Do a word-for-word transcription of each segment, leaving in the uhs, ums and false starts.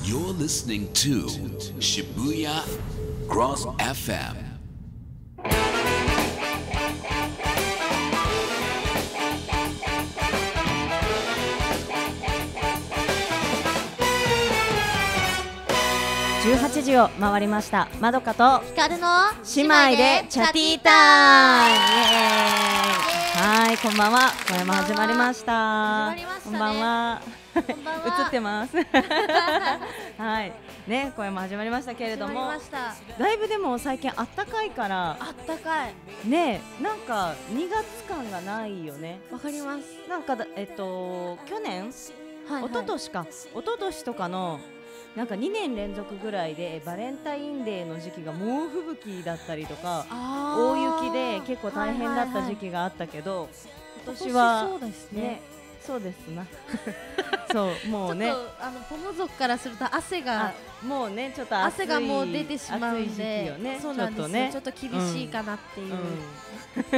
You're listening to Shibuya Cross エフエム. じゅうはちじを回りました。まどかとひかるの姉妹でチャティータイム。イエーイ。はい、こんばんは。これも始まりました。 始まりましたね。 こんばんは。 こんばんは。 映ってます。はい、ね、これも始まりましたけれども、だいぶでも最近あったかいから、 あったかい。 ね、なんかにがつ感がないよね。 わかります。 なんかだえっと去年、はいはい、一昨年か、一昨年とかのなんかにねん連続ぐらいでバレンタインデーの時期が猛吹雪だったりとか大雪で結構大変だった時期があったけど、今年はそうですね。 そうですな。そうもうね、 ちょっとあのポモ族からすると汗がもうねちょっと暑い汗がもう出てしまうんで、 ね、 そうなんですよ、ね、ちょっと厳しいかなっていう、うん、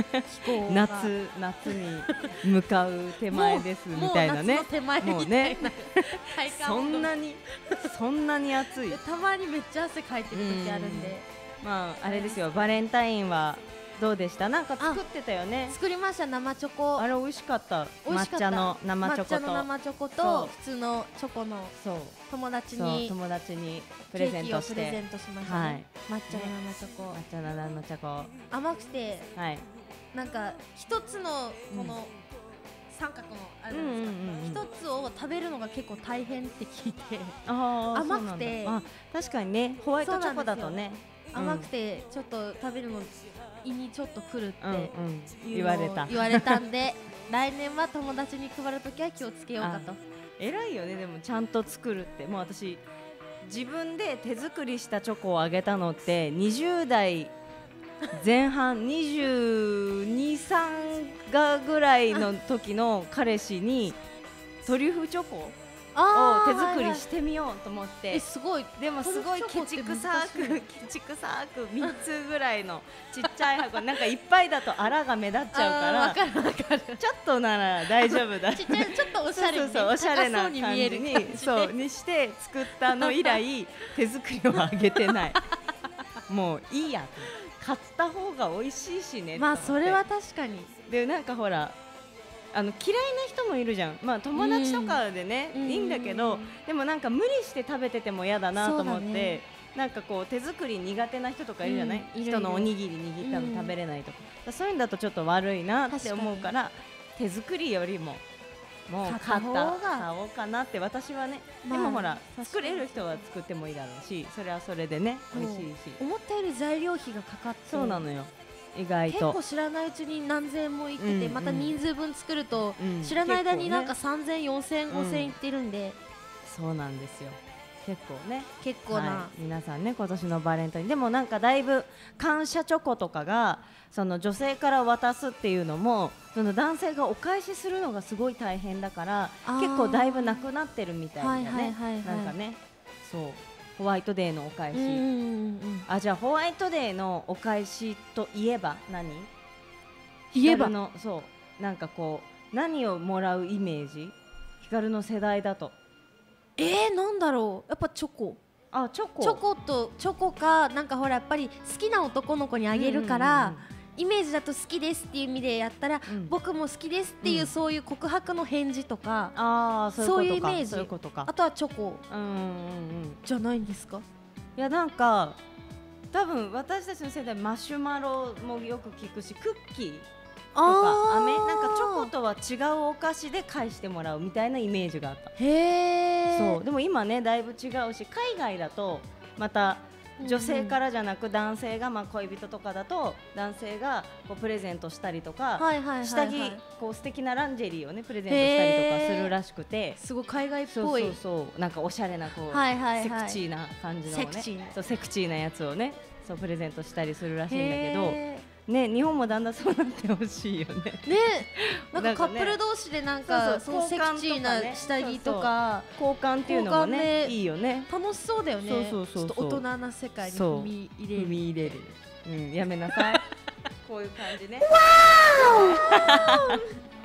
気候が夏夏に向かう手前ですみたいなね。 もう夏の手前みたいな、 もうね体感そんなにそんなに暑い。 たまにめっちゃ汗かいてる時あるんで、 うん、まああれですよ、バレンタインはどうでした？なんか作ってたよね。 作りました、生チョコ。 あれ美味しかった。 美味しかった。 抹茶の生チョコと抹茶の生チョコと普通のチョコの友達に友達にプレゼントしてケーキをプレゼントしましたね。はい、抹茶の生チョコ。 抹茶の生チョコ。 甘くて、 はい、 なんか一つのこの三角のあれなんですか、一つを食べるのが結構大変って聞いて、甘くて、 あ、確かにね、ホワイトチョコだとね、 甘くてちょっと食べるの胃にちょっとくるって言われた言われたんで、来年は友達に配るときは気をつけようかと。 偉いよね、でもちゃんと作るって。もう私自分で手作りしたチョコをあげたのってにじゅう代前半にじゅうに、さんがぐらいの時の彼氏にトリュフチョコを手作りしてみようと思って、 えすごい。 でもすごいケチくさくケチくさくみっつぐらいのちっちゃい箱、なんかいっぱいだとあらが目立っちゃうから、 わかるわかる、 ちょっとなら大丈夫だ。 ちっちゃいちょっとおしゃれに、ね、 そうそうそう、おしゃれな感じにそうにして作ったの以来手作りをあげてない。もういいやと、買った方が美味しいしね。 まあそれは確かに。 でなんかほら、あの嫌いな人もいるじゃん。まあ友達とかでね、いいんだけど、でもなんか無理して食べてても嫌だなと思って、ね、なんかこう手作り苦手な人とかいるじゃない、うん、人のおにぎり握ったの食べれないとか、うん、そういうんだとちょっと悪いなって思うから、手作りよりももう買った買おうかなって私はね、まあ、でもほら作れる人は作ってもいいだろうし、それはそれでね美味しいし、 思ったより材料費がかかって、 そうなのよ、意外と結構知らないうちに何千円もいってて、うんうん、また人数分作ると、うん、知らない間になんかさんぜん、よんせん、ごせんいってるんで、 うん、そうなんですよ、結構ね、 結構な、 はい、皆さんね、今年のバレンタインでもなんかだいぶ感謝チョコとかがその女性から渡すっていうのも、その男性がお返しするのがすごい大変だから結構だいぶなくなってるみたいだね、なんかね、そうホワイトデーのお返し、うんうんうん、あ、じゃあホワイトデーのお返しといえば何？ 言えばの、そうなんかこう何をもらうイメージ？ヒカルの世代だと。 えー、なんだろう、やっぱチョコ。 あ、チョコ。 チョコとチョコか、なんかほらやっぱり好きな男の子にあげるから、うんうんうん、イメージだと好きですっていう意味でやったら、うん、僕も好きですっていう、うん、そういう告白の返事とか、 あ、 そういうイメージ、 そういうことか。 あとはチョコ、 うんうんうん、 じゃないんですか？ いや、なんか多分私たちの世代マシュマロもよく聞くし、クッキーとか飴、なんかチョコとは違うお菓子で返してもらうみたいなイメージがあった。 へー。 そう、でも今ねだいぶ違うし、海外だとまた女性からじゃなく男性が、まあ恋人とかだと男性がこうプレゼントしたりとか、下着こう素敵なランジェリーをねプレゼントしたりとかするらしくて、 すごい海外っぽい、 そうそうそう、なんかおしゃれなこう、はいはいはい、セクチーな感じのね、セクチー、そうセクチーなやつをね、そうプレゼントしたりするらしいんだけど。ね、日本もだんだんそうなってほしいよね。 ね、なんかカップル同士でなんかそのセクチーな下着とか交換っていうのもね、いいよね。 楽しそうだよね。 そうそうそう、 ちょっと大人な世界に踏み入れる。 踏み入れる。うん、やめなさい。こういう感じね。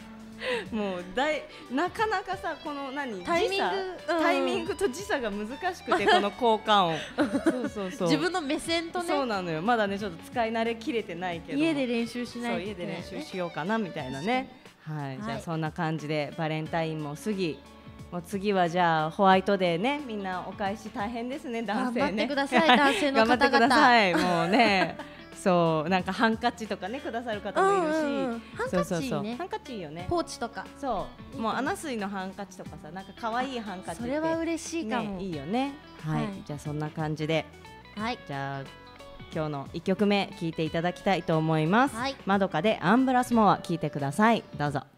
もうだいなかなかさこの何タイミング時差、 うんタイミングと時差が難しくてこの効果音そうそうそう自分の目線とねそうなのよ。まだねちょっと使い慣れきれてないけど家で練習しないと、ね、 そう家で練習しようかなみたいなね。はい、はい、じゃあそんな感じでバレンタインも過ぎ、もう次はじゃあホワイトデーね、みんなお返し大変ですね、男性ね。 頑張ってください男性の方々。 頑張ってくださいもうねそうなんかハンカチとかねくださる方もいるし、うんうんうん、 ハンカチいいね。 そうそうそうハンカチいいよね。 ポーチとかそうもうアナスイのハンカチとかさ、なんか可愛いハンカチって、 それは嬉しいかも、 ね、いいよね。はい、はい、じゃあそんな感じで、はい、じゃあ今日のいっきょくめ聴いていただきたいと思います。はい、まどかでアンブラスモア聴いてください。どうぞ。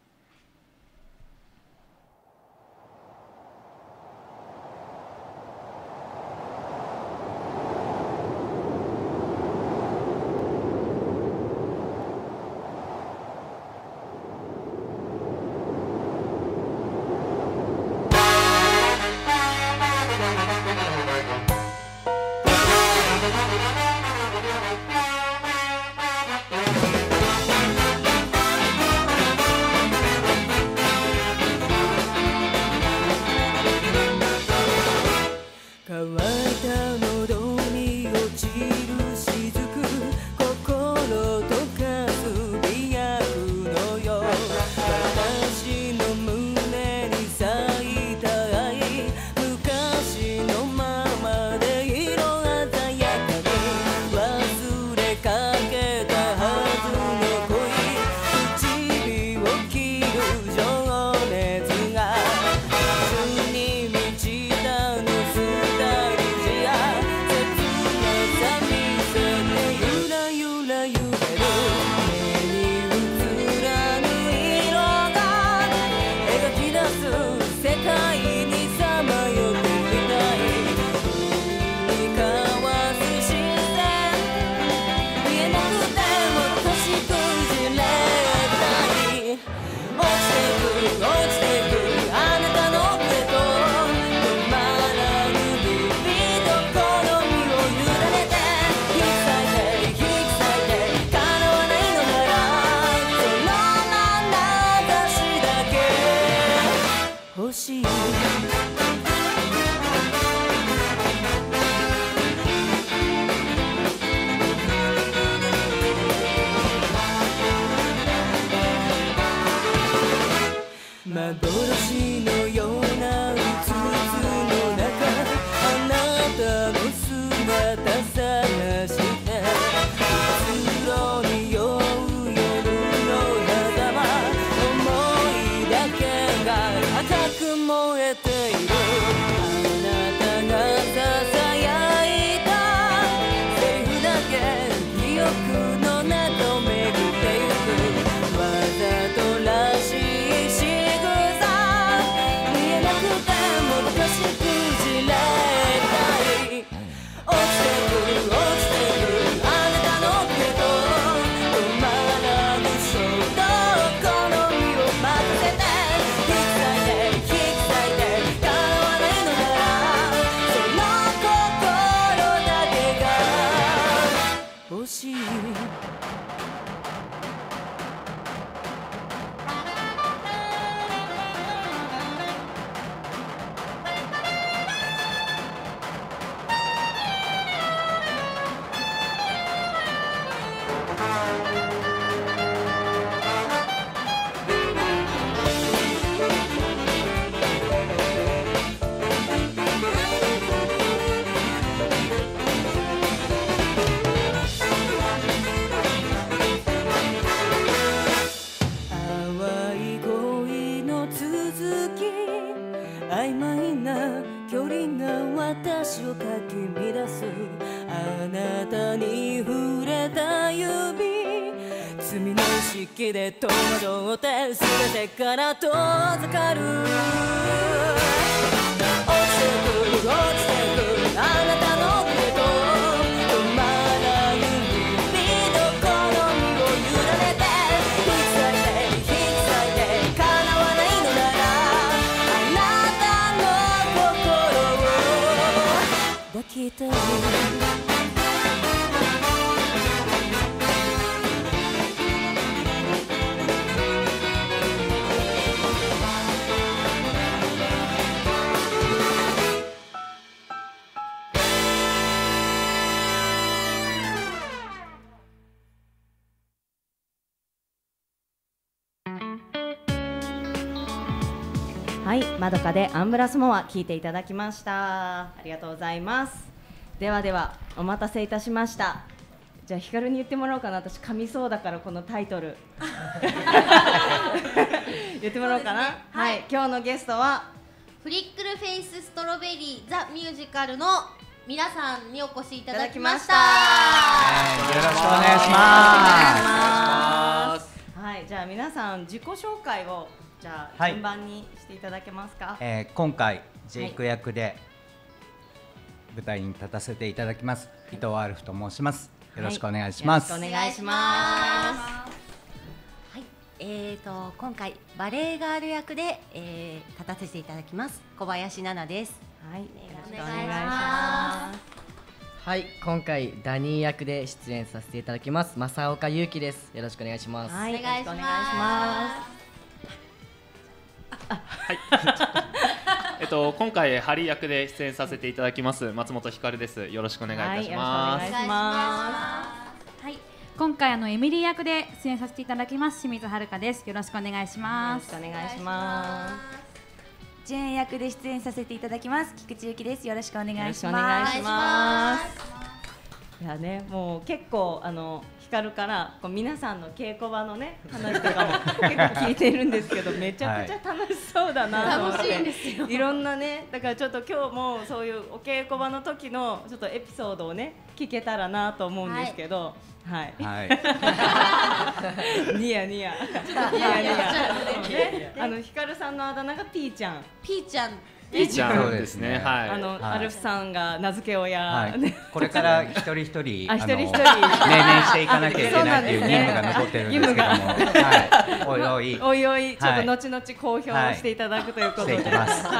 幻のようなうつつの中、あなたの姿探してうつろに酔う夜の狭間、想いだけが赤く燃えている。あなたがささやいたセリフだけ記憶の中を巡ってゆく。わざとらしい仕草見えなくてもどかしくじれたい。落ちてく落ちてくあなたの手と止まらぬ衝動、好みを任せて引き裂いて引き裂いて叶わないのならその心だけが欲しい。曖昧な距離が私をかき乱す。あなたに触れた指、罪の意識で戸惑って全てから遠ざかる。落ちてく落ちてくあなたの手と止まらぬ指の好みを委ねて引き裂いて引き裂いて叶わないのならあなたの心を抱きたい。 はい、まどかでアンブラスモア聞いていただきました。ありがとうございます。ではではお待たせいたしました。じゃあヒカルに言ってもらおうかな。私噛みそうだからこのタイトル言ってもらおうかな。 ね、 はい、はい、今日のゲストはフリックルフェイスストロベリーザミュージカルの皆さんにお越しいただきました。 よろしくお願いします。 はい、じゃあ皆さん自己紹介をじゃあ順番にしていただけますか。はい、 えー、今回ジェイク役で舞台に立たせていただきます、はい、伊藤アルフと申します。よろしくお願いします。 はい、よろしくお願いします。 はい、えーと今回バレエガール役で、えー、立たせていただきます小林奈々です。 はい、よろしくお願いします。 はい、今回ダニー役で出演させていただきます正岡優希です。よろしくお願いします。 はい、お願いします。 はい。えっと今回ハリー役で出演させていただきます松本ひかるです。よろしくお願いいたします。 はい、よろしくお願いします。 はい、今回あのエミリー役で出演させていただきます清水遥です。よろしくお願いします。 よろしくお願いします。 ジェーン役で出演させていただきます菊池由紀です。よろしくお願いします。 よろしくお願いします。いやね、もう結構あのヒカルからこう皆さんの稽古場のね話とかも結構聞いているんですけど、めちゃくちゃ楽しそうだなと思って、はい、楽しいんですよ。いろんなね、だからちょっと今日もそういうお稽古場の時のちょっとエピソードをね聞けたらなと思うんですけど、はい。はい。ニヤニヤ。ニヤニヤ。ね、あのヒカルさんのあだ名がピーちゃん。 ピーちゃん。 ピーちゃんですね。はい。 あのアルフさんが名付け親。 これから一人一人あ一人一人命名していかなきゃいけないっていう義務が残ってるんですけども、はい。おいおい。 おいおい、ちょっと後々公表していただくということで。はい。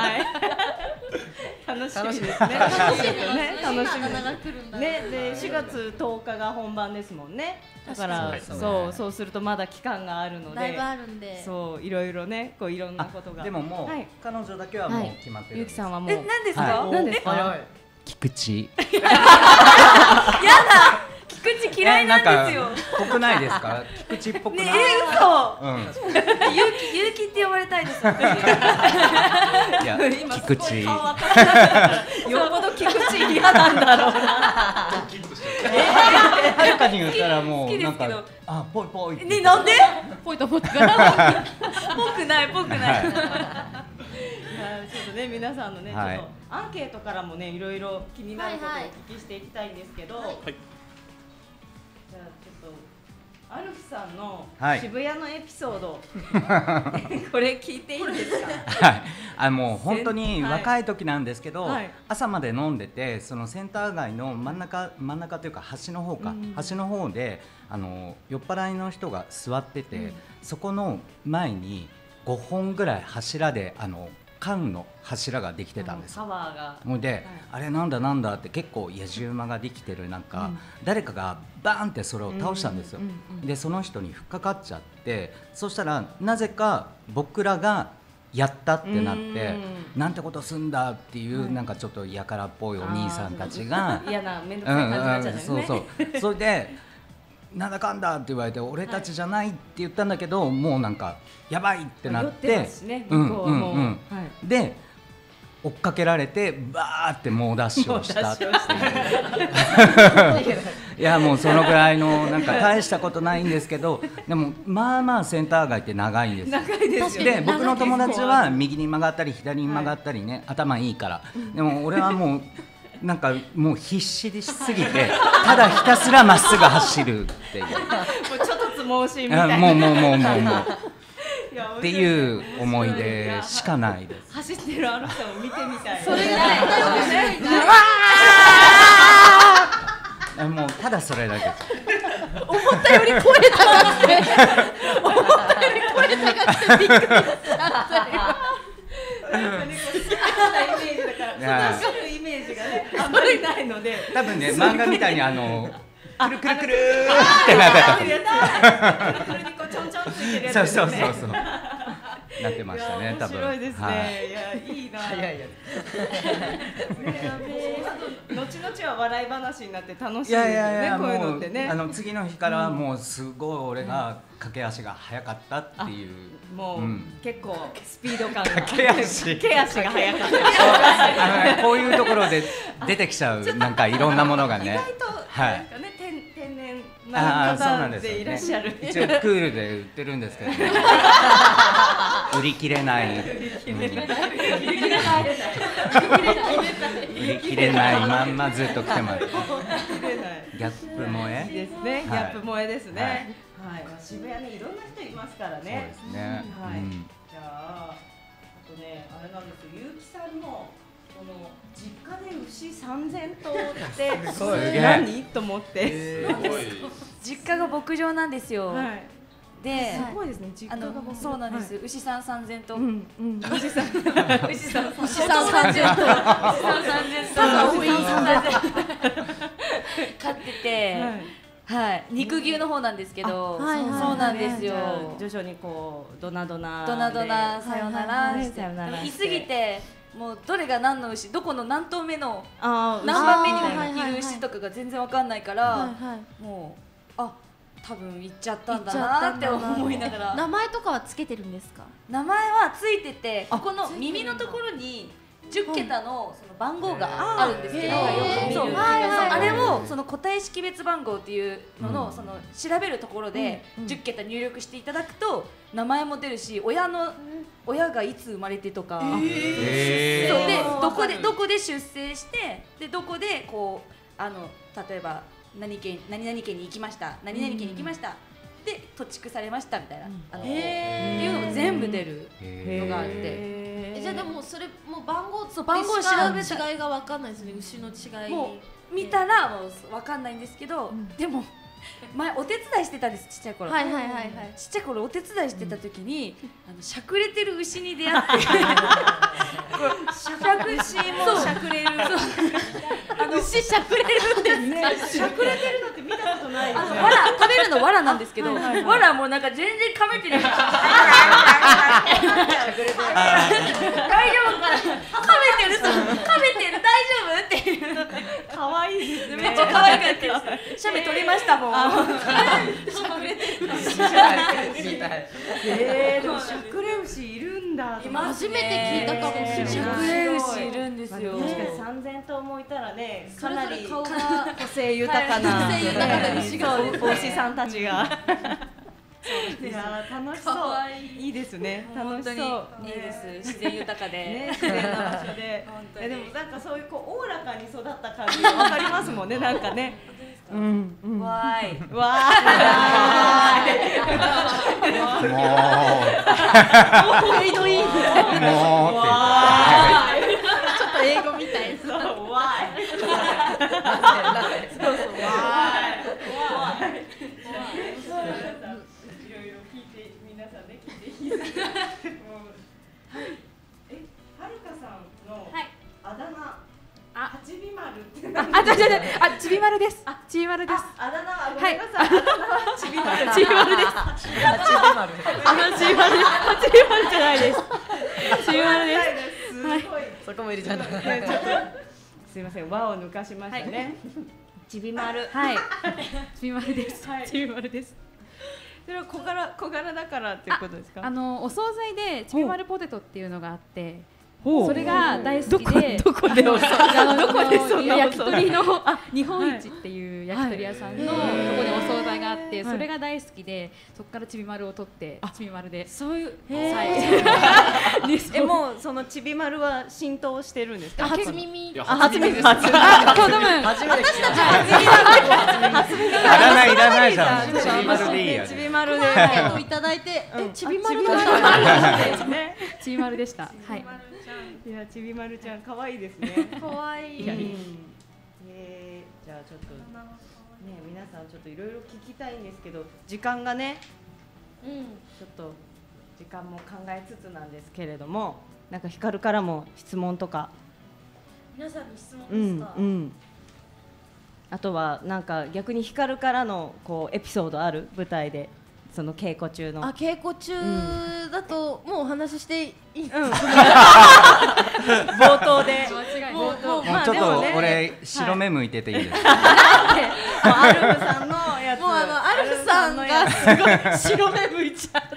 楽しみですね。楽しみね。楽しみね。でしがつとおかが本番ですもんね。だからそうそうするとまだ期間があるので、 だいぶあるんで、 そういろいろねこういろんなことが。 でももう彼女だけはもう決まってる。 ゆきさんはもう。 え、何ですか？ 何ですか？ 菊池。 やだ。菊池嫌いなんですよ。 ぽくないですか？菊池っぽくない。 ねえ、嘘。 うん。 ゆうきゆうきって呼ばれたいです。 いや、菊池。 よっぽど菊池嫌なんだろうな。 はるかに言ったらもうなんかあぽいぽい。 ね、なんで？ ぽいと思ってから。 ぽくないぽくない。 ちょっとね皆さんのね、はい、ちょっとアンケートからもねいろいろ気になることをお聞きしていきたいんですけど、はいはい、じゃあちょっとアルフさんの渋谷のエピソード、はい、これ聞いていいですか？ はい、あもう本当に若い時なんですけど、はい、朝まで飲んでてそのセンター街の真ん中真ん中というか端の方か、うん、端の方であの酔っ払いの人が座ってて、うん、そこの前にごほんぐらい柱であの缶の柱ができてたんです。 パワーが。 で、はい、あれなんだなんだって結構野じ馬ができてるなんか、うん、誰かがバーンってそれを倒したんですよ。でその人にふっかかっちゃって、そしたらなぜか僕らがやったってなって、なんてことすんだっていう、はい、なんかちょっとやからっぽいお兄さんたちが嫌な面倒くさい感じになっちゃうんですね。 そうそう。それでなんだかんだって言われて俺たちじゃないって言ったんだけど、はい、もうなんかやばいってなって、で追っかけられてバーって猛ダッシュをしたっていやもうそのぐらいのなんか大したことないんですけど、でもまあまあセンター街って長いんです。 長いですよね。 で僕の友達は右に曲がったり左に曲がったりね、はい、頭いいから。でも俺はもうなんかもう必死でしすぎてただひたすらまっすぐ走るっていうもうちょっとつ盲信みたいなもうもうもうもうもうっていう思い出しかないです。 走ってるアルフさんを見てみたい。 それがねもうただそれだけです。 思ったより声高くて思ったより声高くてびっくりしたなんかね、こう好きなイメージだからその走るイメージがねあんまりないので、 多分ね漫画みたいにあのくるくるくるってなった。くるくるにこうちょんちょんついてるやつですね。そうそうそうそう。 なってましたね。多分。 面白いですね。 はいいやいいな。 早いや後々は笑い話になって楽しいですいよね。 やいやいや、 こういうもうのってね。 あの次の日からもうすごい俺が駆け足が速かったっていう。 もう、 うん結構スピード感が。 駆け足駆け足が速かった。 あのね、こういうところで出てきちゃうなんかいろんなものがね。 意外とはいなんかね天天然あなあ、そうなん方ですよね。 でいらっしゃる。 一応クールで売ってるんですけど、ね、売り切れない。売り切れないまんまずっと来てます。ギャップ萌え。 いいですね。ギはいャップ萌えですね。はい。まあ渋谷にいろんな人いますからね。 そうですね。 はい。 うんじゃああとねあれなんですよ。ゆうきさんのこの実家で牛三千頭ってすげえ何と思って。 実家が牧場なんですよ。 はい。 で、 すごいですね。実あの家が僕そうなんです。牛さん三千頭。 うんうん。牛さん。 牛さん牛さん三千頭。 牛さん三千頭。牛さん三千頭。飼ってて。はい、肉牛の方なんですけど、 はいはいそうなんですよ。 徐々にこうドナドナドナドナさよならして、 さよならしていすぎてもうどれが何の牛、どこの何頭目のあー何番目あーはいはいはいにいる牛とかが全然わかんないから、 はいはいもうあ多分行っちゃったんだ行っちゃったなって思いながら。 名前とかはつけてるんですか？ 名前はついてて、ここの耳のところにじゅっけたのその番号があるんですけど、 へーそう、 はいはいあれをその個体識別番号っていうのの、 うんその調べるところでじゅっけた入力していただくと名前も出るし、親の親がいつ生まれてとか、 へそうでーどこでどこで出生してでどこでこうあの例えば何県何々県に行きました、何々県に行きました、で土地区されましたみたいな、あのっていうのが全部出るのがあって。 えじゃあでもそれもう番号そう番号調べた違いがわかんないですね。牛の違い。 もう見たらもう分かんないんですけど、でも前お手伝いしてたんです、ちっちゃい頃。 はいはいはいはい。 ちっちゃい頃お手伝いしてた時に、あのしゃくれてる牛に出会って、しゃく牛もしゃくれる、あの牛しゃくれるんです。 しゃくれてるのって見たことないよね。 あのわら食べるのわらなんですけど、わらもうなんか全然噛めてる。大丈夫かな、噛めてる、噛めてる、大丈夫っていう。 可愛いですね。 めっちゃ可愛かったです。写メ撮りましたもん。 しゃくれてる牛。えー、でもしゃくれ牛いるんだ。 初めて聞いたかもしれない。 しゃくれ牛いるんですよ。 確かに三千頭もいたらね、かなりそれぞれ顔が個性豊かな、 個性豊かな牛がそうお牛さんたちが。いやー楽しそう。いいですね。楽しそう。 いいです。自然豊かで。 ね、自然な場所で。えでもなんかそういうこうおおらかに育った感じがわかりますもんね。なんかね。うんうん。 わーい。 わーい。 もフェイドイン。 うもうってちょっと英語みたい。 そうわーい。そうそうわーい。いろいろ聞いて皆さんね聞いていいですか。え、はるかさんのあだ名。あ、ちびまるって。 あ、じゃじゃあ、ちびまるです。あ、ちびまるです。 あだ名はごめんなさい。あだ名はちびまる。 ちびまるです。あ、ちびまる。ちびまるじゃないです。ちびまるです。 すごい。 そこも入れちゃった。 ちょっとすいません、輪を抜かしましたね。ちびまる。 はい。ちびまるです。 はいちびまるです。 それは小柄小柄だからっていうことですか。 あのお惣菜でちびまるポテトっていうのがあって、 ほうそれが大好きで、 どこでお惣菜どこでそんなお惣菜焼き鳥の日本一っていう焼き鳥屋さんのところにお惣菜があって、それが大好きで、そこからちびまるを取ってちびまるで。 そういう。 はいえ、もうそのちびまるは浸透してるんですか。 初耳。 あ、初耳初耳。 あ、多分初めて聞いた。 いらないいらないじゃん。ちびまるでいいや。 ちびまるで。 アンケートいただいて、え、ちびまるだったんね。 ちびまるでした。はい。 いや、ちびまるちゃん可愛いですね。 可愛い。 いや、いい。えー、じゃあちょっとね、皆さんちょっといろいろ聞きたいんですけど、時間がね、 うん。 ちょっと時間も考えつつなんですけれども、なんかひかるからも質問とか、 皆さんに質問うんですか。 うん。あとはなんか逆にひかるからのこうエピソードある舞台でその稽古中の。 あ、稽古中だともうお話ししていい、うん、冒頭でもうもうちょっと俺白目向いてていいですか。 アルフさんのやつ、 もうあのアルフさんがすごい白目向いちゃう。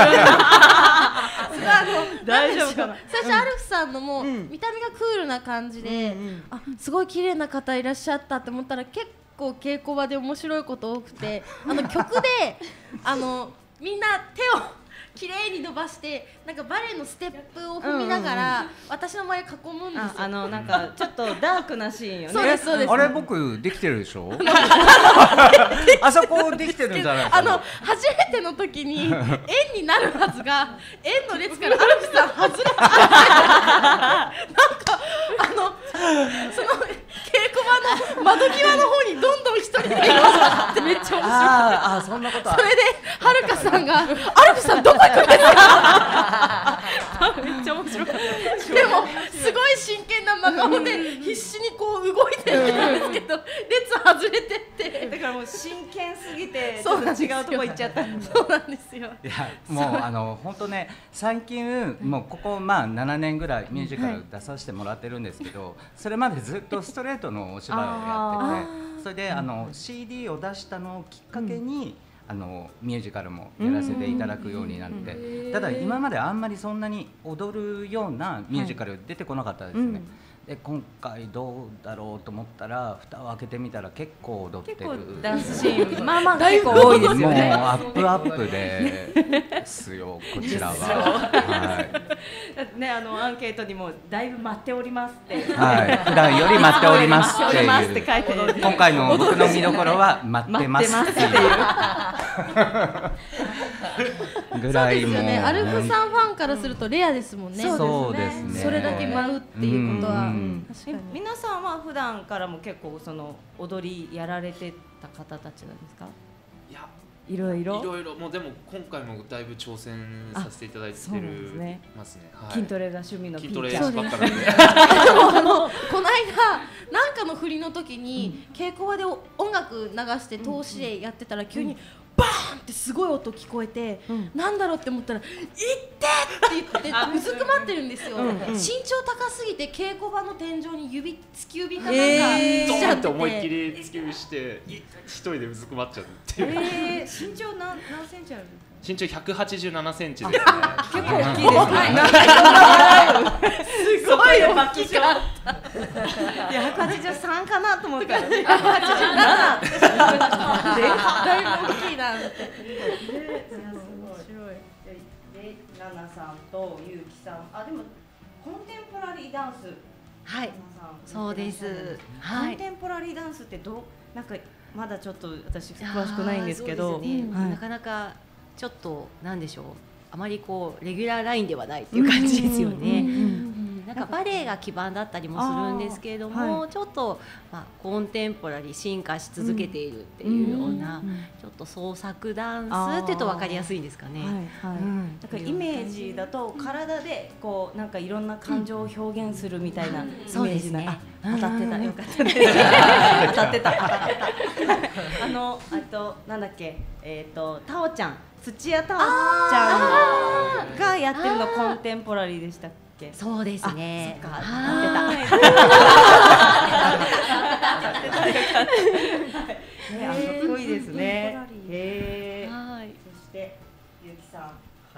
大丈夫かな。最初アルフさんのもう見た目がクールな感じで、あ、すごい綺麗な方いらっしゃったって思ったら結構稽古場で面白いこと多くて、あの曲であのみんな手を綺麗に伸ばしてなんかバレエのステップを踏みながら私の周り囲むんですよ。 あのなんかちょっとダークなシーンよね。 そうですそうです。 あれ僕できてるでしょ。あそこできてるんじゃないかな。 あの初めての時に円になるはずが円の列からアルフさん外れてなんかあのその稽古場の窓際の方にどんどん一人で移動してめっちゃ面白い。 ああ、そんなことある。 それではるかさんがアルフさんどこ行くんですか。 めっちゃ面白かった。 でもすごい真剣な真顔で必死にこう動いてるんですけど列外れてってだからもう真剣すぎてちょっと違うとこ行っちゃった。 そうなんですよ。 いやもうあの本当ね最近もうここまあななねんぐらいミュージカル出させてもらってるんですけど、それまでずっとストレートのお芝居をやってて、それであの シーディー を出したのをきっかけにあのミュージカルもやらせていただくようになって、ただ今まであんまりそんなに踊るようなミュージカル出てこなかったですね。で今回どうだろうと思ったら蓋を開けてみたら結構踊ってる。 結構ダンスシーンまあまあ結構多いですよね。 もうアップアップですよこちらは。はい。 ね、あのアンケートにもだいぶ待っておりますって。 はい。普段より待っておりますっていう。 待って書いてる。 今回の僕の見どころは待ってますっていう。ぐらいも。 そうですよね。アルフさんファンからするとレアですもんね。 そうですね。 それだけ舞うっていうことは。 確かに。皆さんは普段からも結構その踊りやられてた方たちなんですか。 いや。 いろいろいろいろもうでも今回もだいぶ挑戦させていただいてるますね。 筋トレが趣味の筋トレばっかりで。 あのこの間なんかの振りの時に稽古場で音楽流して通しでやってたら急にバーンってすごい音聞こえて、なんだろうって思ったら「いって!」って言ってうずくまってるんですよ。身長高すぎて稽古場の天井に指突き指かなんかしちゃってて、 思いっきり突き指して一人でうずくまっちゃうっていう。 えー、身長何何センチある？ 身長ひゃくはちじゅうななセンチですね。 結構大きいですね。すごい大きかった。ひゃくはちじゅうさんかなと思ったらひゃくはちじゅうなな。 だいぶ大きいなって。 面白い。で、ナナさんとユウキさん、あでもコンテンポラリーダンス。 はい。そうです。 コンテンポラリーダンスってどうなんかまだちょっと私詳しくないんですけど、 なかなかちょっとなんでしょう。あまりこうレギュラーラインではないっていう感じですよね。なんかバレエが基盤だったりもするんですけれども、はい、ちょっと、まあ、コンテンポラリー進化し続けているっていうような、うん、ちょっと創作ダンスっていうと分かりやすいんですかね。 はいはい、うん、だからイメージだと体でこうなんかいろんな感情を表現するみたいなイメージな、 そうですね。 当たってた、よかったね。当たってた、当たってた。あのあとなんだっけ、えっ、ー、とタオちゃん、土屋太鳳ちゃんがやってるのコンテンポラリーでしたっけ？ そうですね。 そっか、合ってた。すごいですね。へえ。はい。そしてゆうきさん。はい。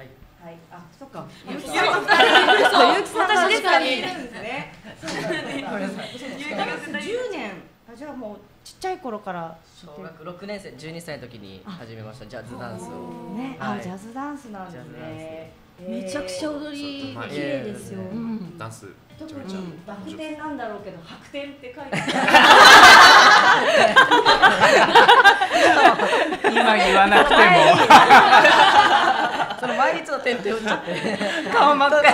はい。あ、そっか。ゆうきさん。ゆうきさん私ですかね。いるんですね。じゅうねん。じゃあもうちっちゃい頃から小学ろくねんせいじゅうにさいの時に始めましたジャズダンスを。 ね、あ、ジャズダンスなんですね。 めちゃくちゃ踊り綺麗ですよ。 ダンス。 特にバク転なんだろうけど白転って書いてある。今言わなくても。 その前にちょっと点々打っちゃって。 顔真っ赤。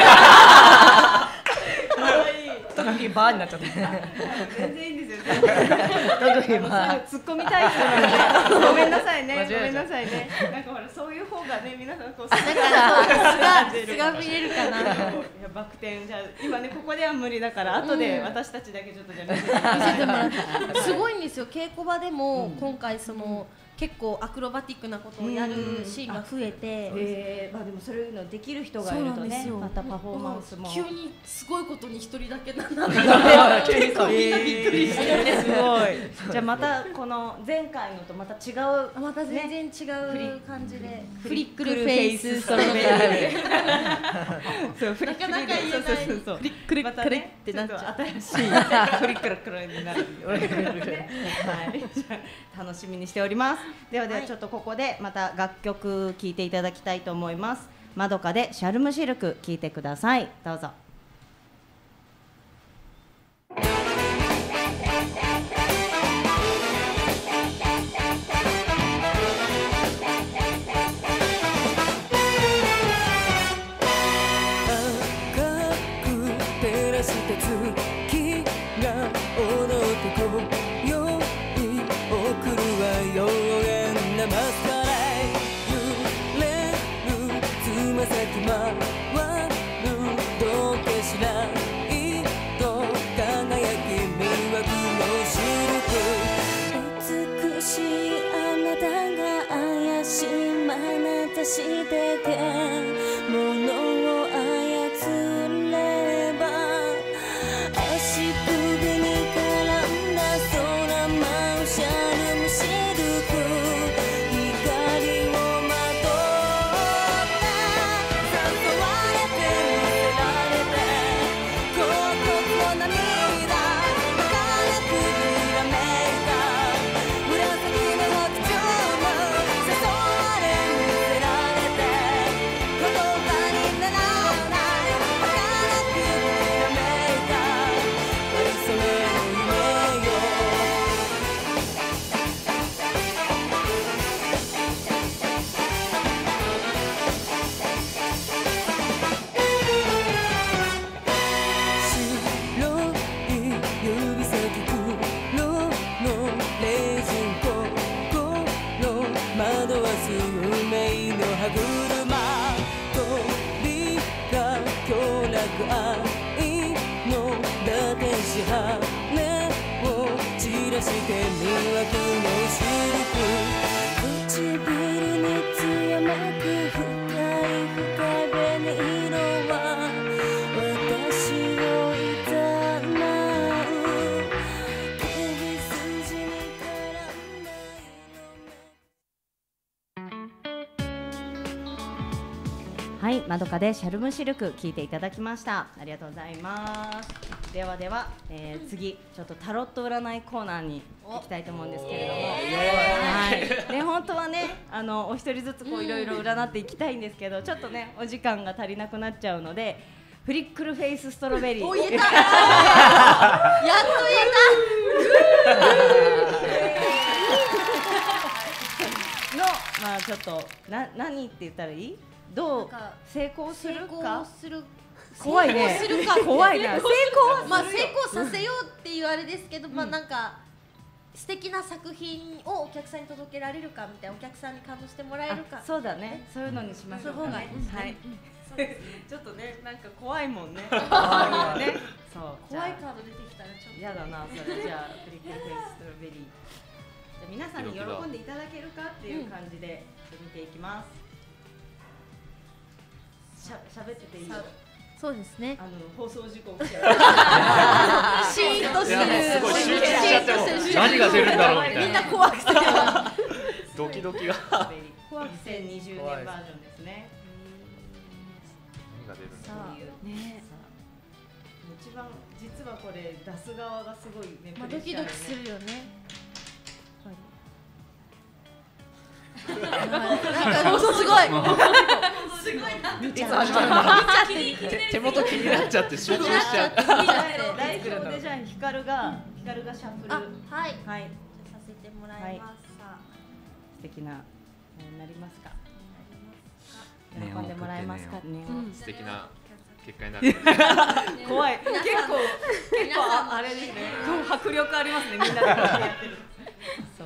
特にバーになっちゃって。 全然いいんですよ。特にバー。突っ込みたい人なので、ごめんなさいね。ごめんなさいね。なんかほらそういう方がね、皆さんこう。だから素が見れるかな。いやバク転じゃ今ねここでは無理だから後で私たちだけちょっとじゃ見せてもらって。すごいんですよ。稽古場でも今回その結構アクロバティックなことをやるシーンが増えて、 えー、まあでもそういうのできる人がいるとね、またパフォーマンスも急にすごいことに一人だけなんだって結構みんなびっくりして、 すごい。じゃあまたこの前回のとまた違う、 また全然違う感じでフリックルフェイスストロベリー。そうなかなか言えないフリックルまたねってなっちゃう。 新しいフリックルクルになる。はい。じゃあ楽しみにしております。ではではちょっとここでまた楽曲聴いていただきたいと思います。まどかでシャルムシルク聴いてください。どうぞ。 してけものを操れば足首に絡んだ空舞うシャルムシルク光をまとった誘われて乗せられて広告の涙明るくきらめいた紫の特徴も誘われして魅惑のシルク唇に艶めく深い深い紅色は私をいざなう首筋に絡んだはい、まどかでシャルムシルク聴いていただきました。ありがとうございます。ではでは、えー、次ちょっとタロット占いコーナーに行きたいと思うんですけれども、はい、ね、本当はね、あのお一人ずつこういろいろ占っていきたいんですけど、ちょっとねお時間が足りなくなっちゃうので、フリックルフェイスストロベリー。 お、言えた。やっと言えた。の、まあちょっとな何って言ったらいい？どう成功するか？怖いね。怖いな。成功、 まあ成功させようっていうあれですけど、まあなんか素敵な作品をお客さんに届けられるかみたいな、お客さんに感動してもらえるか。 そうだね。そういうのにしましょうかね。はい。ちょっとね、なんか怖いもんね。怖いね。そう。 怖いカード出てきたらちょっと嫌だな。それじゃあフリックルフェイスストロベリー。皆さんに喜んでいただけるかっていう感じで見ていきます。しゃ喋ってていいよ。 そうですね。 あの放送事故。 シーンとしてる。 すごい集中しちゃっても何が出るんだろうみたいな。 みんな怖くて。 ドキドキが。 怖くてにじゅうねんバージョンですね。 何が出るんだろう。ね。一番実はこれ出す側がすごいね。 ドキドキするよね。なんかもうすごい。すごいな。 いつ始まるの？手元気になっちゃって集中しちゃう。 大丈夫で、じゃあヒカルがヒカルがシャッフル。 はい。はい。 じゃさせてもらいます。 素敵ななりますか。喜んでもらえますかね。 素敵な結果になる。 怖い。結構結構あれですね。迫力ありますね。みんなでやってる。そう。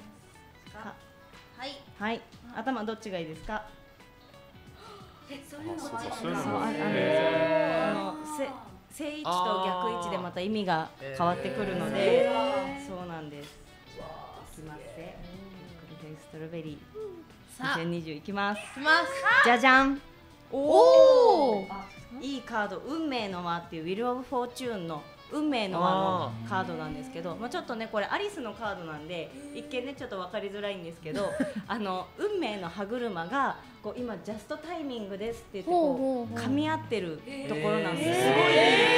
はい。 はい。頭どっちがいいですか。 え、そういうのそうか、 はそういうのもあの正位置と逆位置でまた意味が変わってくるので、そうなんです。 きますね。これでストロベリーさあにせんにじゅういきます。 いきます。 じゃじゃん。 おお。 いいカード、運命の輪っていうウィル・オブ・フォーチューンの運命の輪のカードなんですけど、まあ、ちょっとねこれアリスのカードなんで一見ねちょっと分かりづらいんですけどあの運命の歯車がこう今ジャストタイミングですって言ってこう噛み合ってるところなんです。すごいいいカー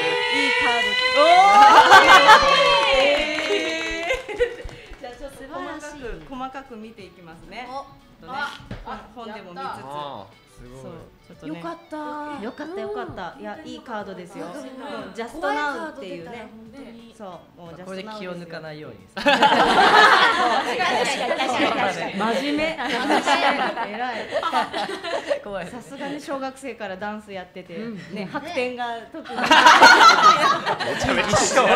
ド。じゃあちょっと細かく細かく見ていきますね。ちょっとね本でも見つつ。そうちょっとね、 よかったよかったよかった、いやいいカードですよ。ジャストナウっていうね、そうもうジャストナウですよ。 これで気を抜かないように。 真面目、偉い。 怖い。 さすがに小学生からダンスやっててね、白点が特に。めちゃめち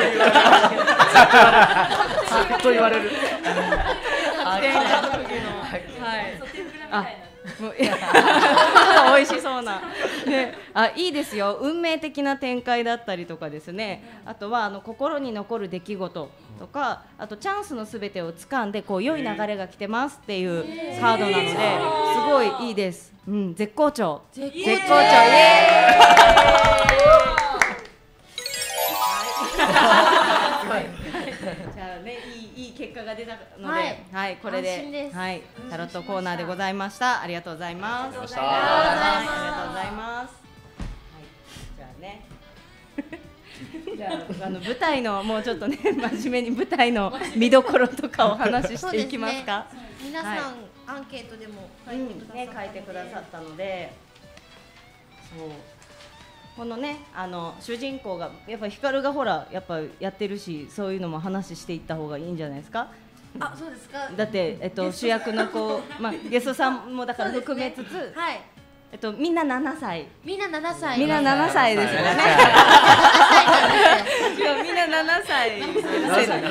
ゃと言われる。 白点が特技の、はい。あ。もう美味しそうな、ね、あいいですよ。運命的な展開だったりとかですね、あとはあの心に残る出来事とか、あとチャンスのすべてを掴んでこう良い流れが来てますっていうカードなので、すごいいいです、うん、絶好調絶好調、イエーイじゃあね、いいいい結果が出たので、はい、はい、これで、はい、タロットコーナーでございました。ありがとうございます。ありがとうございます。ありがとうございます。はい、じゃあね。じゃあ、あの舞台のもうちょっとね、真面目に舞台の見どころとかお話ししていきますか。 すね、皆さん、はい、アンケートでも書いてくださったので、 うんね、書いてくださったので、そう。このね、あの主人公がやっぱ光がほらやっぱやってるし、そういうのも話していった方がいいんじゃないですか。 あ、そうですか。 だってえっと主役の子、まあゲストさんもだから含めつつ、ね、はい。えっとみんなななさい。 みんなななさい。 みんなななさいですよね。みんなななさい。ななさい。ななさい。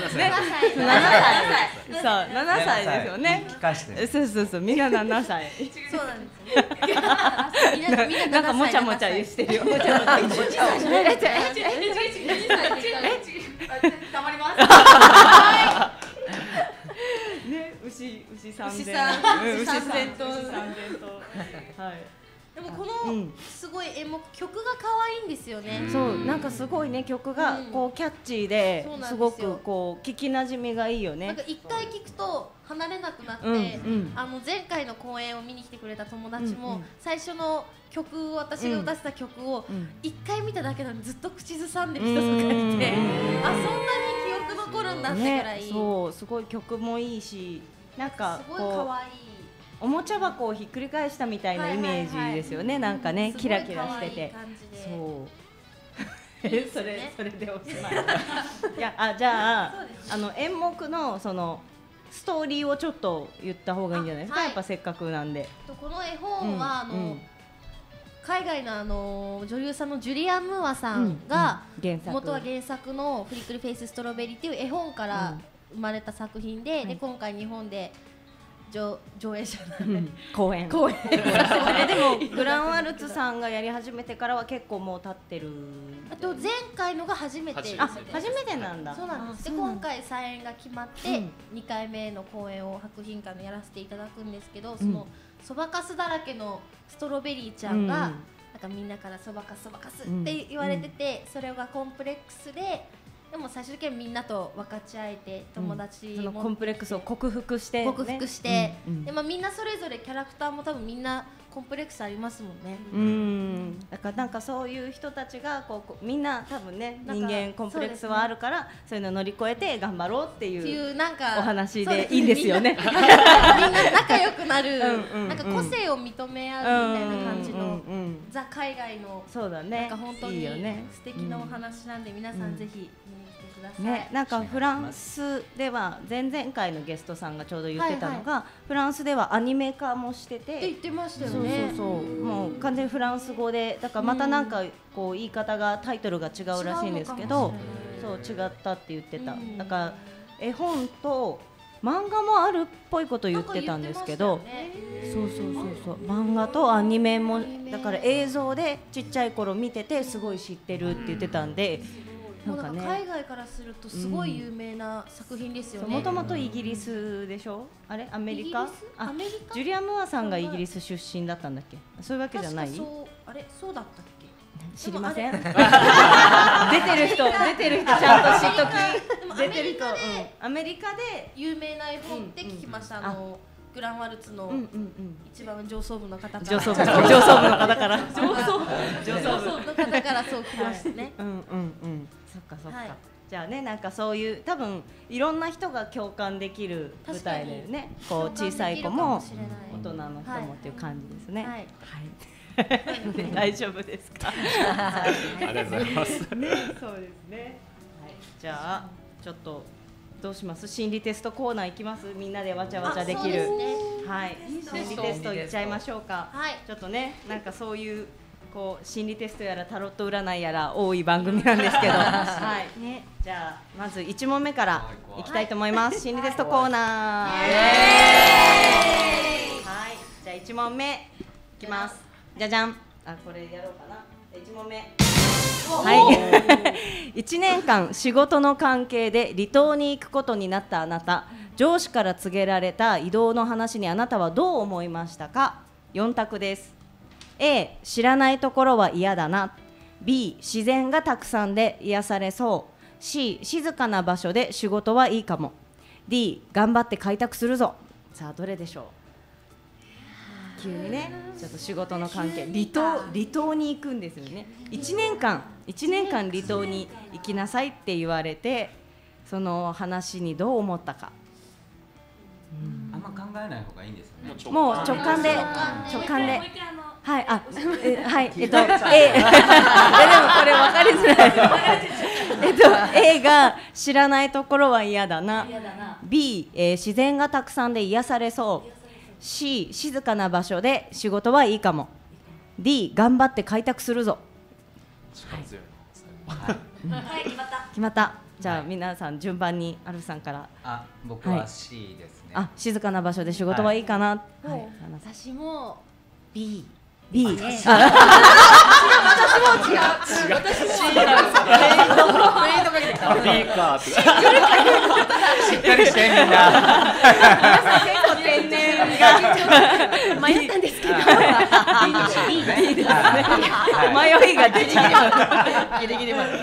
そう、ななさいですよね。聞かして。そうそうそう、みんなななさい。そうなんですね。なんかもちゃもちゃしてるよ。もちゃもちゃ。もちゃもちゃ。え、 黙ります。 ね、牛牛さん牛で。 さん。 牛さん牛と。はい。 でもこのすごい演目、曲が可愛いんですよね。 そう、なんかすごいね、曲がこうキャッチーですごくこう聞きなじみがいいよね。 なんか一回聞くと離れなくなって、あの前回の公演を見に来てくれた友達も最初の曲、私が歌ってた曲を一回見ただけなのにずっと口ずさんでる人とかいて、あ、そんなに記憶残るんだってぐらい。 そう、すごい曲もいいし、なんかすごい可愛い。 おもちゃ箱をひっくり返したみたいなイメージですよね。なんかね、キラキラしてて。そう。え、それ、それでおしまい。いや、あ、じゃあ、あの演目のそのストーリーをちょっと言った方がいいんじゃないですか。やっぱせっかくなんで。 この絵本はあの海外のあの女優さんのジュリアン・ムーアさんが元は原作のフリクルフェイスストロベリーっていう絵本から生まれた作品で、で今回日本で上, 上映者なんで、うん、 公演公演でもグランワルツさんがやり始めてからは結構もう経ってる。 あと前回のが初めてです、ね、 あ、初めてなんだ。 そうなんです。で今回再演が決まって、うん、にかいめの公演を博品館でやらせていただくんですけど、その、うん、そばかすだらけのストロベリーちゃんが、うん、なんかみんなからそばかすそばかすって言われてて、うん、それがコンプレックスで、でも最終的にみんなと分かち合えて友達も、 うん、そのコンプレックスを克服して、ね、 克服して、うんうん、でまあみんなそれぞれキャラクターも多分みんなコンプレックスありますもんね。 うん、だからなんかそういう人たちがこうみんな多分ね、人間コンプレックスはあるから、そういうのを乗り越えて頑張ろうっていうなんかお話でいいんですよね。 みんな仲良くなる、なんか個性を認め合うみたいな感じのザ海外のそうだね。 なんか本当に素敵なお話なんで、皆さんぜひ見に来てください。 ね、なんかフランスでは前々回のゲストさんがちょうど言ってたのが、フランスではアニメ化もしてて、 言ってましたよね。 そうそうそう、もう完全にフランス語で、だからまたなんかこう言い方がタイトルが違うらしいんですけど、そう違ったって言ってた。だから絵本と漫画もあるっぽいこと言ってたんですけど、そうそうそうそう、漫画とアニメもだから映像でちっちゃい頃見ててすごい知ってるって言ってたんで、 もうなんか海外からするとすごい有名な作品ですよね。 もともとイギリスでしょ、あれアメリカ、 アメリカ、 ジュリア・ムーアさんがイギリス出身だったんだっけ、そういうわけじゃない。 そうあれそうだったっけ、 知りません。出てる人出てる人ちゃんと知っとき。 出てる人、 アメリカで有名な絵本って聞きました。あのグランワルツの一番上層部の方から、 上層部上層部の方から上層部上層部の方からそう来ましたね。 うんうんうん。そっかそっか。じゃあね、なんかそういう多分いろんな人が共感できる舞台でね、こう小さい子も大人の人もっていう感じですね。はい。大丈夫ですか。 ありがとうございます。 ね、そうですね。はい。じゃあちょっとどうします？心理テストコーナー行きます？みんなでわちゃわちゃできる。はい。心理テスト行っちゃいましょうか。はい。ちょっとね、なんかそういうこう心理テストやらタロット占いやら多い番組なんですけど、はい。ね。じゃあまず一問目からいきたいと思います。心理テストコーナー。はい。じゃあ一問目いきます。じゃじゃん。あ、これやろうかな。一問目。はい。いちねんかん仕事の関係で離島に行くことになったあなた、上司から告げられた異動の話にあなたはどう思いましたか？よん択です。 A、 知らないところは嫌だな。 B、 自然がたくさんで癒されそう。 C、 静かな場所で仕事はいいかも。 D、 頑張って開拓するぞ。さあどれでしょう？急にね、ちょっと仕事の関係、離島離島に行くんですよね。いちねんかんいちねんかん離島に行きなさいって言われて、その話にどう思ったか。 あんま考えない方がいいんですよね。 もう直感で直感で、はい、あ、えはいえっと A えでもこれ分かりづらい。えっと A が知らないところは嫌だな。 B、えー、自然がたくさんで癒されそう。 C、 静かな場所で仕事はいいかも。 D、 頑張って開拓するぞ。 はい、 決まった。 決まった。じゃあ皆さん順番にアルフさんから。 あ、僕は C ですね。 あ、静かな場所で仕事はいいかな。はい。 私も B。 B。 私も違う。 私も違う。 私も違う。 B か。 しっかりしてみんな。 皆さん結構天然が迷ったんですけど。 B ですね。迷いが出てきた。 ギリギリまで。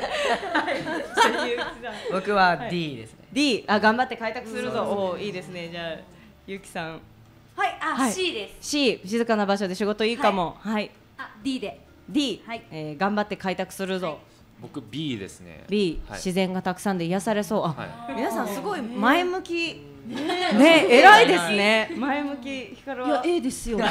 僕は D ですね。 D、あ、頑張って開拓するぞ。お、いいですね。じゃあゆきさん。 はい、あ、C です。 C、静かな場所で仕事いいかも。はい。 あ、D で。 D、えー、頑張って開拓するぞ。 僕 B ですね。 B、 はい、 自然がたくさんで癒されそう。あ、 はい、 皆さんすごい前向きね、偉いですね。前向き。ひかるは。 いや A ですよ。ね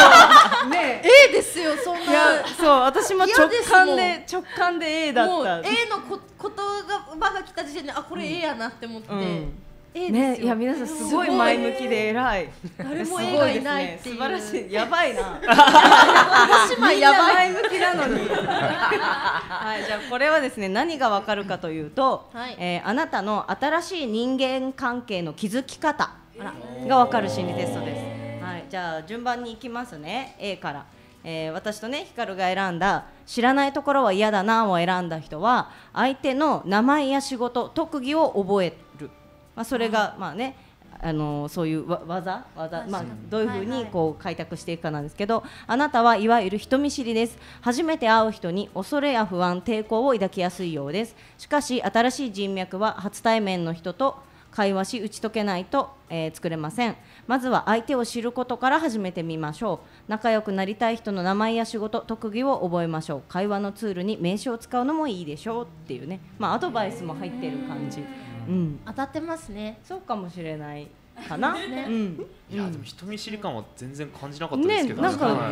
A ですよ。そんな。 いや、そう、私も直感で直感で A だった。 もう A のこ言葉が来た時点で、あ、これ A やなって思って。A ね、いや皆さんすごい前向きで偉い。 誰も A がいないっていう。 素晴らしい。やばいな。 みんな前向きなのに。はい、じゃあこれはですね、何がわかるかというと、えー、あなたの新しい人間関係の築き方がわかる心理テストです。はい、じゃあ順番に行きますね。A から。えー、私とね、ヒカルが選んだ知らないところは嫌だなを選んだ人は、相手の名前や仕事、特技を覚える。まあ、それがまあね、あのー、そういうわ技技、まあ、どういうふうにこう開拓していくかなんですけど、あなたはいわゆる人見知りです。初めて会う人に恐れや不安、抵抗を抱きやすいようです。しかし新しい人脈は初対面の人と会話し打ち解けないと、えー、作れません。まずは相手を知ることから始めてみましょう。仲良くなりたい人の名前や仕事、特技を覚えましょう。会話のツールに名詞を使うのもいいでしょうっていうね、まあ、アドバイスも入ってる感じ。うん、 当たってますね。 そうかもしれないかな。ね、うん、 いやでも人見知り感は全然感じなかったですけど、 ね、なんか、はい、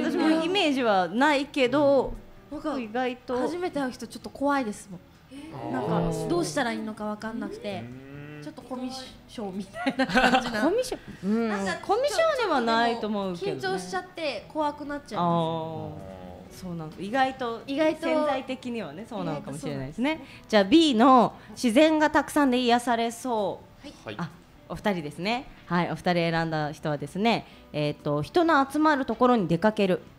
私もイメージはないけど、 なんか意外と初めて会う人ちょっと怖いですもん。なんかどうしたらいいのかわかんなくて、ちょっとコミュ障みたいな感じな。 コミュ障、うん、なんかコミュ障ではないと思うけど、ね、 緊張しちゃって怖くなっちゃう。 そうなん意外と意外と潜在的にはね、そうなのかもしれないですね。じゃあ B の自然がたくさんで癒されそう、はい、あ、お二人ですね。はい、お二人選んだ人はですね、えーと、人の集まるところに出かける、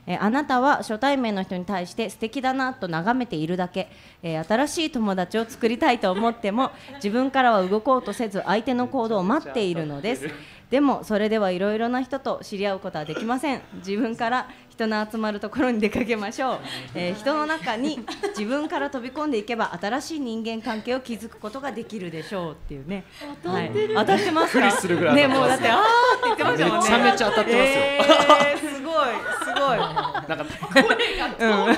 えーあなたは初対面の人に対して素敵だなと眺めているだけ、えー新しい友達を作りたいと思っても自分からは動こうとせず相手の行動を待っているのです。でもそれではいろいろな人と知り合うことはできません。自分から人の集まるところに出かけましょう。えー人の中に自分から飛び込んでいけば新しい人間関係を築くことができるでしょうっていうね。 当たってるはい、当たってますか。 びっくりするぐらいね、 当たってますもうだってあーって言ってましたもんね。 めちゃめちゃ当たってますよえー、すごいすごい。 なんかうん。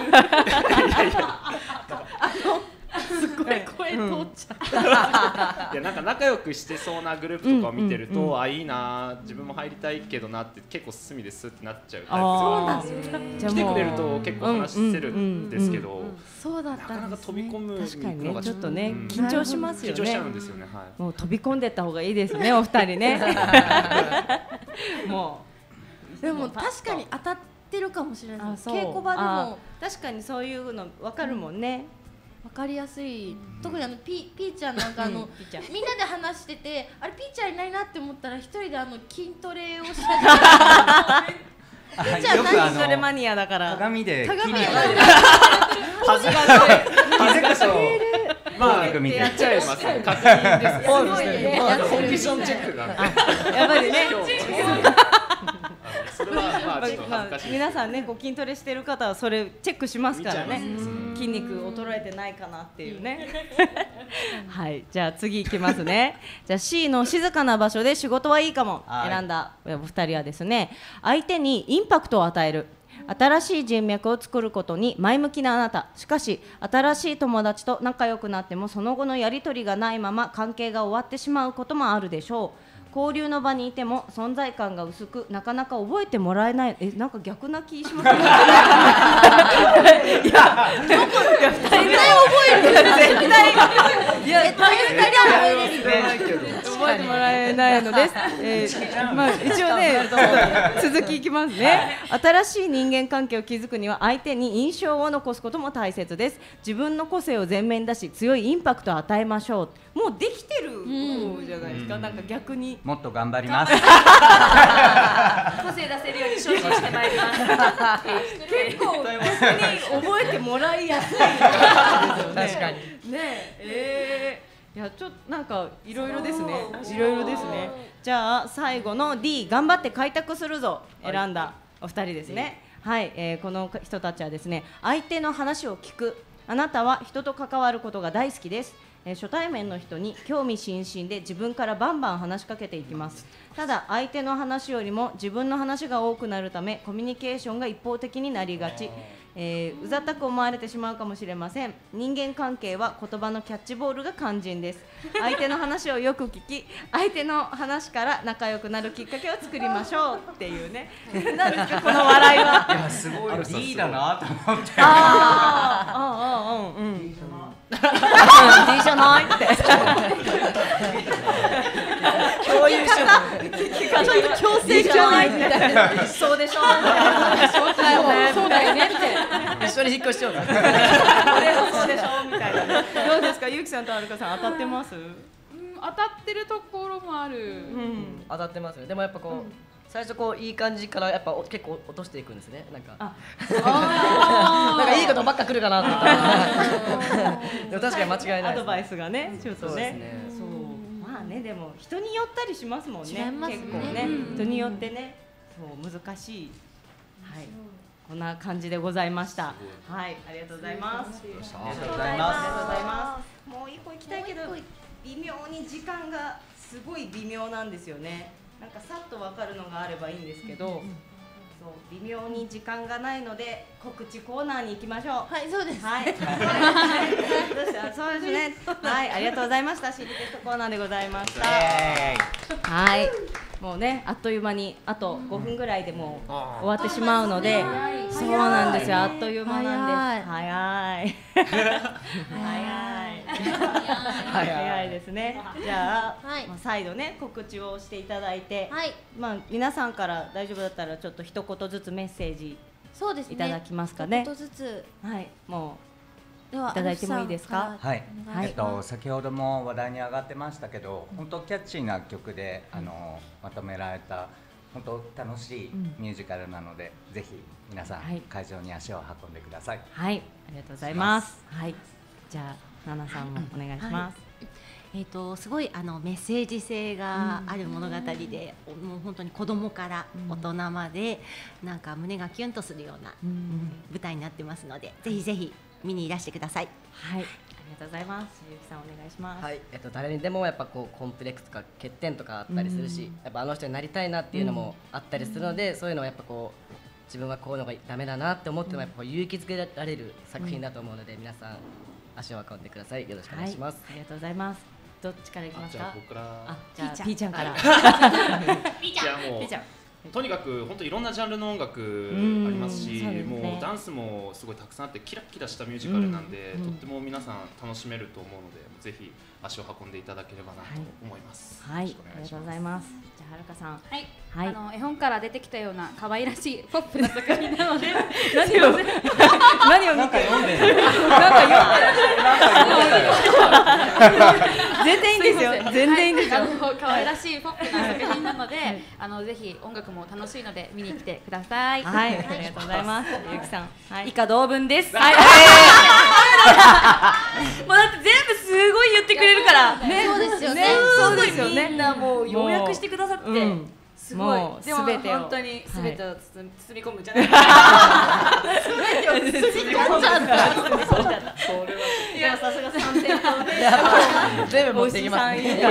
すごい声通っちゃいやなんか仲良くしてそうなグループとかを見てると、 うんうんうんあいいな自分も入りたいけどなって結構隅ですってなっちゃうタイプで、 あーじゃあ来てくれるもと結構話せるんですけど、 うんうんうんそうだっなかなかたんですね。 飛び込む確かにのがねちょっとねうん緊張しますよ緊張しちゃねうんですよね。はいもう飛び込んでった方がいいですねお二人ねもうでも確かに当たってるかもしれないあ。そう稽古場であも確かにそういうの分かるもんね、 わかりやすい。特にあのピピーちゃんなんかあのピーちゃんみんなで話しててあれピーちゃんいないなって思ったら一人であの筋トレをし始めた。ピーちゃんよくあ何それマニアだから鏡で筋鏡肉恥ずかしい。 気づくとまあ筋肉見てやっちゃいますね。確認です。 ポーズしてるまあコンディションチェックがやっぱりね今日それはまあちょっと恥ずかしい。 皆さんねこう筋トレしてる方はそれチェックしますからね見ちゃいますね筋肉衰えてないかなっていうねはいじゃあ次いきますねじゃあ C の静かな場所で仕事はいいかもはい選んだお二人はですね相手にインパクトを与える新しい人脈を作ることに前向きなあなたしかし新しい友達と仲良くなってもその後のやり取りがないまま関係が終わってしまうこともあるでしょう交流の場にいても存在感が薄くなかなか覚えてもらえないえなんか逆な気しますねいや絶対覚える絶対いや絶対覚えてもらえないのです、えーまあ、一応ね続きいきますね新しい人間関係を築くには相手に印象を残すことも大切です自分の個性を前面に出し強いインパクトを与えましょうもうできてる方じゃないですか、なんか逆にもっと頑張ります個性出せるように精進してまいります結構逆に覚えてもらいやすいですよね確かにねえー、いやちょっとなんかいろいろですねいろいろですねじゃあ最後の D 頑張って開拓するぞ選んだお二人ですねはい、えー、この人たちはですね相手の話を聞くあなたは人と関わることが大好きですえー初対面の人に興味津々で自分からバンバン話しかけていきますただ相手の話よりも自分の話が多くなるためコミュニケーションが一方的になりがち、えーうざったく思われてしまうかもしれません人間関係は言葉のキャッチボールが肝心です相手の話をよく聞き相手の話から仲良くなるきっかけを作りましょうっていうね何ですかこの笑いはいやすごい D だなと思ってあーあーあーうんうん D じゃないって共有しようちょっと強制じゃないってそうでしょそうだよねそうだよねって一緒に引っ越しちゃうか俺もそうでしょみたいなねどうですかゆうきさんとはるかさん当たってますうん当たってるところもある、 うん当たってますよでもやっぱこう、最初こういい感じからやっぱお結構落としていくんですねなんかあなんかいいことばっか来るかなと思ったらでも確かに間違いないですアドバイスがねちょっとねそうですねそうまあねでも人によったりしますもんね違いますね結構ねうん人によってねそう難しいはいこんな感じでございましたはいありがとうございますありがとうございますありがとうございますもう一個行きたいけど微妙に時間がすごい微妙なんですよねなんかさっと分かるのがあればいいんですけど、そう微妙に時間がないので告知コーナーに行きましょう。 はいそうです。 はい。どうしたそうですね。はいありがとうございました。シーディーテストコーナーでございました。はい。もうねあっという間にあとごふんぐらいでもう終わってしまうので、そうなんですよあっという間なんです。早い。早い。早いですね。じゃあ、 はいまあ再度ね告知をしていただいて、 はいまあ皆さんから大丈夫だったらちょっと一言ずつメッセージそうですね。 いただきますかね一言ずつはいもではいただいてもいいですかはい、 はいえっと先ほども話題に上がってましたけど、本当キャッチーな曲であのまとめられた本当楽しいミュージカルなので、うん、ぜひ皆さん、はい、会場に足を運んでください。 はい、ありがとうございます。はい、じゃあナナさんもお願いします。 はい、えーとすごいあのメッセージ性がある物語で、うん、もう本当に子供から大人まで、うん、なんか胸がキュンとするような、うん、舞台になってますので、ぜひぜひ見にいらしてください。 はい、ありがとうございます。ゆうきさんお願いします。 はい、えっと誰にでもやっぱこうコンプレックスとか欠点とかあったりするし、うん、やっぱあの人になりたいなっていうのもあったりするので、うん、そういうのはやっぱこう自分はこういうのがダメだなって思ってもやっぱ勇気づけられる作品だと思うので、うん、皆さん足を運んでください。よろしくお願いします。 はい、ありがとうございます。どっちからいきますか。 じゃあ僕から。 あ、じゃあピーちゃんから。 ピーちゃん。もうとにかく本当いろんなジャンルの音楽ありますし、う、ね、もうダンスもすごいたくさんあってキラキラしたミュージカルなんで、うん、とっても皆さん楽しめると思うので、ぜひ足を運んでいただければなと思います。 はい、はい、ありがとうございます。じゃあはるかさん。 はい、はい、あの絵本から出てきたような可愛らしいポップな作品なので何を何を見て読んでるなんか読んでる全然いいんですよ。全然いいんですよ。 可愛らしいポップな作品なので、あのぜひ音楽も楽しいので見に来てください。 はい、ありがとうございます。ゆきさん、 以下同文です。はい。もうだって全部すごい言ってくれるから。 ね、そうですよね。 そうですよね。みんなもう要約してくださって。すごい。でも本当にすべてを包み込むじゃないですか。すべてを包み込んじゃった。包み込んじゃった。いやさすがさんてんとで。 全部持ってきますね。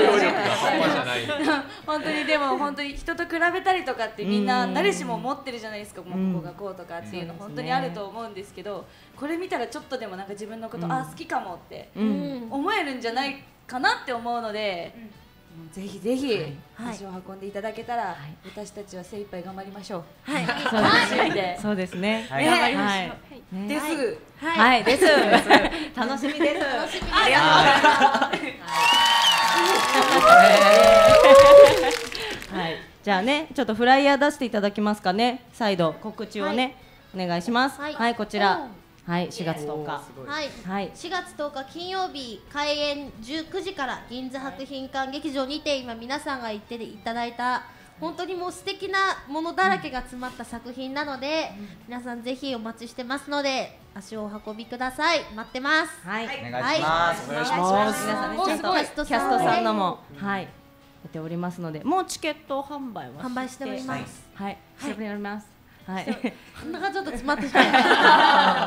本当にでも本当に人と比べたりとかってみんな誰しも思ってるじゃないですか。もうここがこうとかっていうの本当にあると思うんですけど、これ見たらちょっとでもなんか自分のことあ好きかもって思えるんじゃないかなって思うので。ぜひぜひ足を運んでいただけたら、私たちは精一杯頑張りましょう。 はい、そうですね。 頑張りましょう。です。 はい、です。楽しみです。 楽しみ。ありがとうございます。はい、じゃあね、ちょっとフライヤー出していただけますかね。再度告知をね、お願いします。はい、こちら。はい、しがつとおか。 はい、はい、しがつとおか金曜日開演じゅうくじから銀座博品館劇場にて、今皆さんが言っていただいた本当にもう素敵なものだらけが詰まった作品なので、うん、皆さんぜひお待ちしてますので足をお運びください。待ってます。 はい、 お願いします。 お願いします。皆さんね、ちゃんとキャストさんのもはいやっておりますので、もうチケット販売は販売しております。 はい、しております。はい、 鼻がちょっと詰まってしまいました。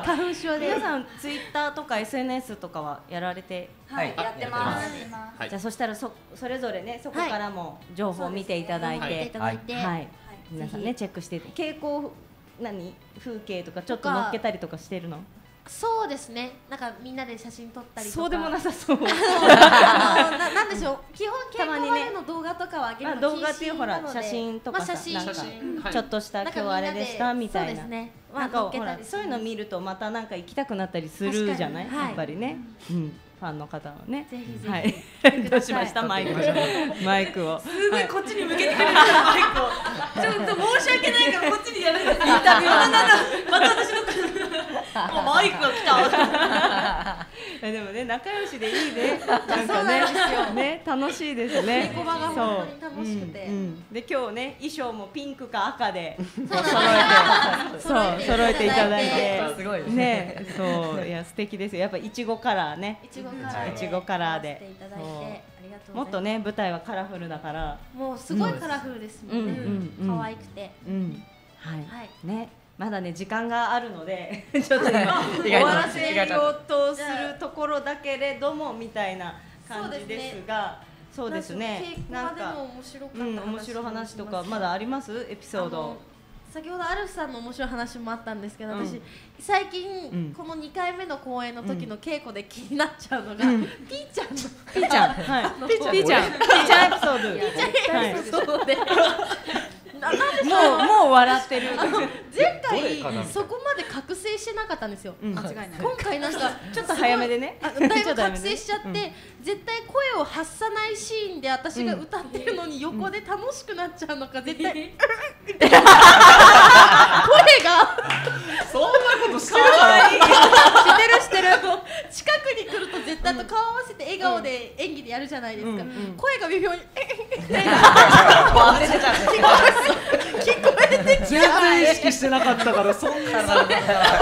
花粉症で。 皆さんツイッターとか エスエヌエス とかはやられて、 はい、やってます。 じゃあそしたらそそれぞれね、そこからも情報を見ていただいて、はい、皆さんねチェックして傾向何風景とかちょっと載っけたりとかしてるの？ そうですね。なんかみんなで写真撮ったりとか。 そうでもなさそう。ななんでしょう。基本稽古場での動画とかはあげるの禁止なので。動画っていうほら写真とかさ、なんかちょっとした今日あれでしたみたいな。なんかほらそういうの見るとまたなんか行きたくなったりするじゃない？やっぱりね。うん。ファンの方はね。 ぜひぜひ。 はい。どうしましたマイク？マイクを。 すごいこっちに向けてくれるマイクを。ちょっと申し訳ないからこっちにやらせていただきます。また私のマイクが来た。でもね仲良しでいいね。なんかねね楽しいですね。 稽古場が本当に楽しくて。 で今日ね衣装もピンクか赤で揃えてそう揃えていただいてすごいね。そういや素敵ですよ。やっぱいちごカラーね。 いちごカラーでもっとね舞台はカラフルだからもうすごいカラフルですもんね。可愛くてはいねまだね時間があるのでちょっと今終わらせようとするところだけれどもみたいな感じですがそうですねなんか面白い話とかまだありますエピソード。 先ほどアルフさんの面白い話もあったんですけど、私最近このにかいめの公演の時の稽古で気になっちゃうのがピーちゃんのピーちゃんはいピーちゃんピーちゃんエピソードピーちゃんエピソードでもうもう笑ってる。 前回そこまで覚醒してなかったんですよ。 間違いない。 今回なんかちょっと早めでね。 だいぶ覚醒しちゃって絶対声を発さないシーンで私が歌ってるのに横で楽しくなっちゃうのか絶対声がそんなことしてるからしてるしてる近くに来ると絶対と顔合わせて笑顔で演技でやるじゃないですか。声が微妙に忘れてたんです全然意識してなかったからそんな稽古場で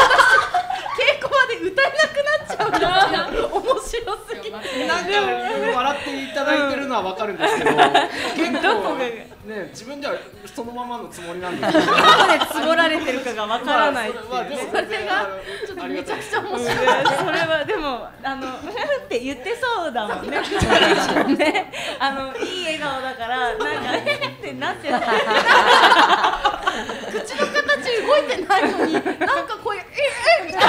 歌えなくなっちゃうんだ面白すぎてなんか笑っていただいてるのはわかるんですけど、結構ね自分ではそのままのつもりなんですけど、どこでつぼられてるかがわからないっていうね。 それがちょっとめちゃくちゃ面白い。 それはでもあのって言ってそうだもんね。ね、あのいい笑顔だからなんかってなってた。 口の形動いてないのになんかこういうええみたいな。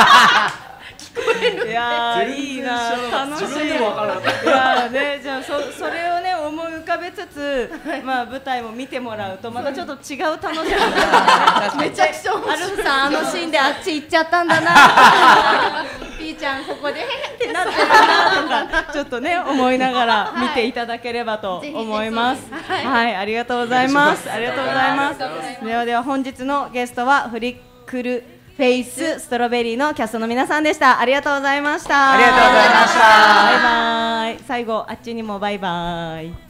いやーいいな、楽しい。いやーね、じゃあそそれをね思い浮かべつつ、まあ舞台も見てもらうとまたちょっと違う楽しみがめちゃくちゃ面白い。 アルフさんあのシーンであっち行っちゃったんだな。ピーちゃんここでへへってなってるなとかちょっとね思いながら見ていただければと思います。はい、ありがとうございます。ありがとうございます。ではでは本日のゲストはフリックルフェイスストロベリーのキャストの皆さんでした。ありがとうございました。 ありがとうございました。 バイバイ。最後あっちにもバイバイ。